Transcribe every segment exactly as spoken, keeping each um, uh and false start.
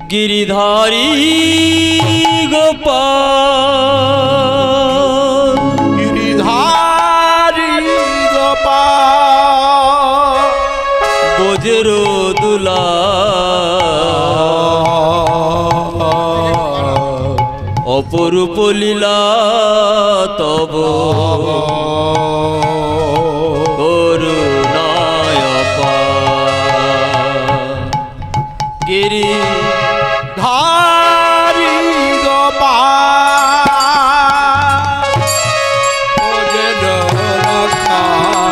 गिरिधारी गोपाल गिरिधारी गोपाल बोझरो दुला अपरूप लीला तब करुणाय गिरी धारी गोपाल बोझरो रखा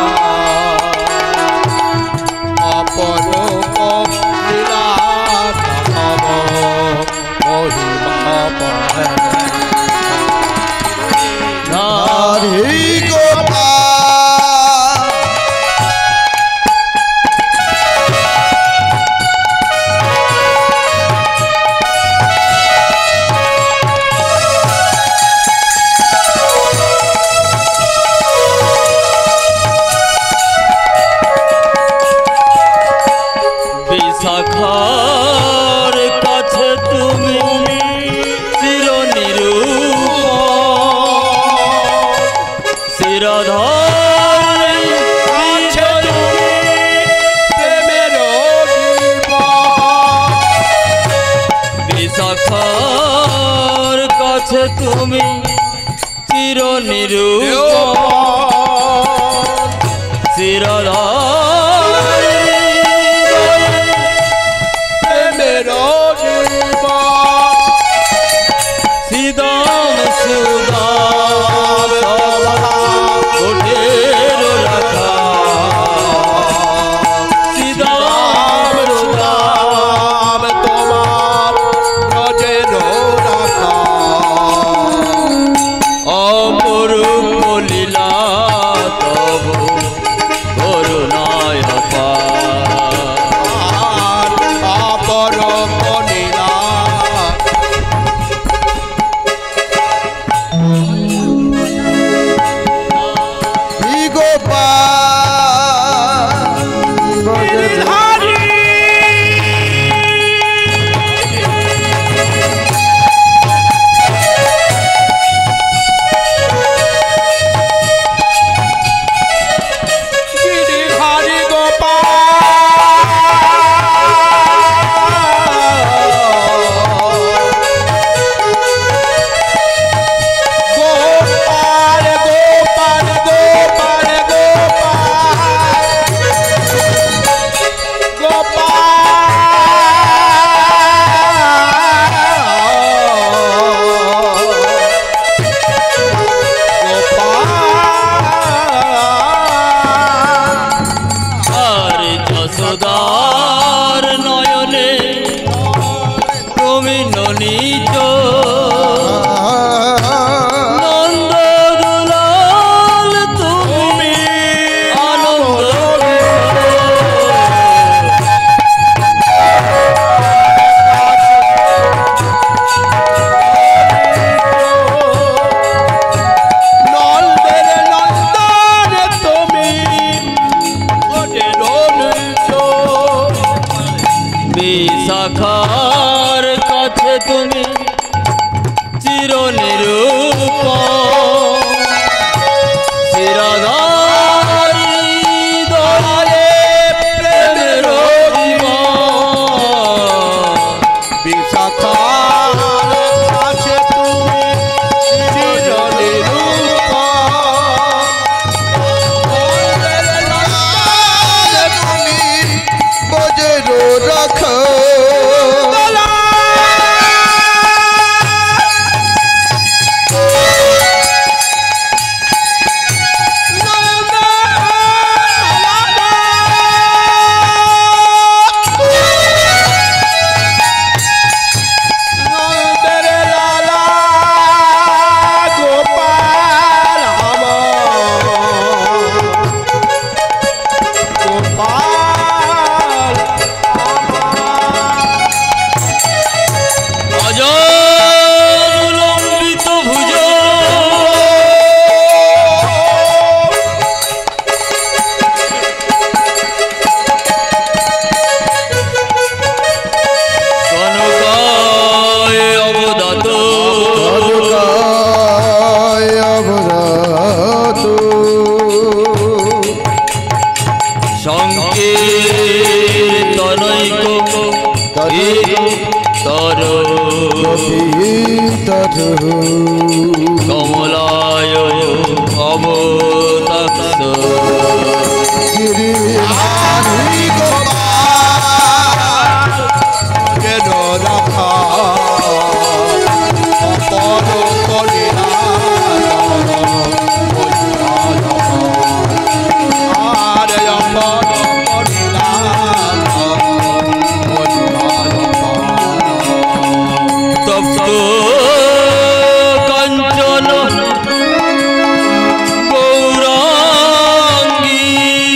अपरूप लीला तब महिमा धारी गोपाल বিশাখার কাছে তুমি বিশাখার কাছে তুমি চির নিরূপণ শিরোধার मेरो सीदाम सुदाम कोठेरो रखा सीदाम सुदाम तुम्हार ब्रजेरो रखा अपरूप लीला तब करुणाय अपार अपरूप लीला যশোদার নয়নে তুমি ননীত নন্দ দুলাল তুমি আনন্দ নন্দের নন্দন তুমি বিশাখার কাছে তুমি চির নিরূপণ শিরোধারি দয়ালে প্রেমের বিশাখার কাছে তুমি চির নিরূপণ তুমি বজ্র রাখো তরু কমলায় অবতাক্ষ গিরিধারী গোপাল যেন রাখা অপর কলিলা আর অপর কলিলা তপ্ত কাঞ্চন গৌরাঙ্গী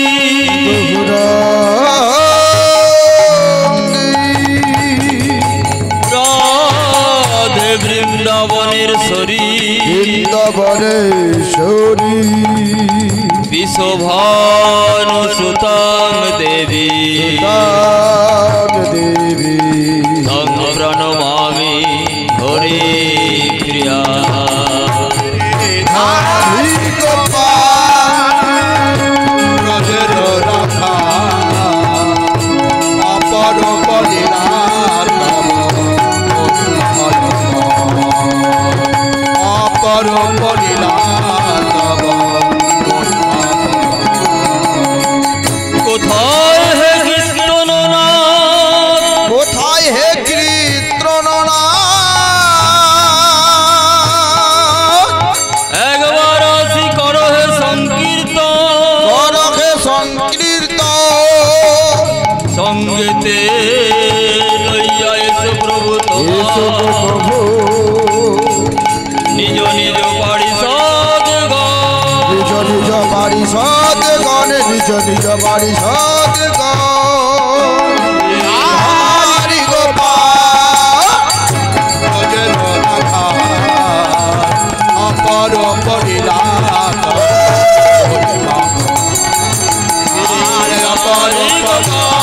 রাধে বৃন্দাবনের শরী বৃন্দাবনেশ্বরী বিশোভানু সুতাং দেবী দেবী তং প্রণমামি হরি প্রিয়া ধারী গোপাল ব্রজের রাখা অপর কলিলা অপর কলিলা কোথায় হে কীর্তননাথ কোথায় হে কীর্তননাথ একবার আসি করো হে সংকীর্তন করহে সংকীর্তন সঙ্গেতে লইয়া এসো প্রভু এসো গো তোমার প্রভু নিজ নিজ বাড়ি সদগণ নিজ নিজ বাড়ি সদগণে নিজ নিজ বাড়ি সদগণ হরি গোপাল ব্রজের রাখা অপর কলিলা অপর কলিলা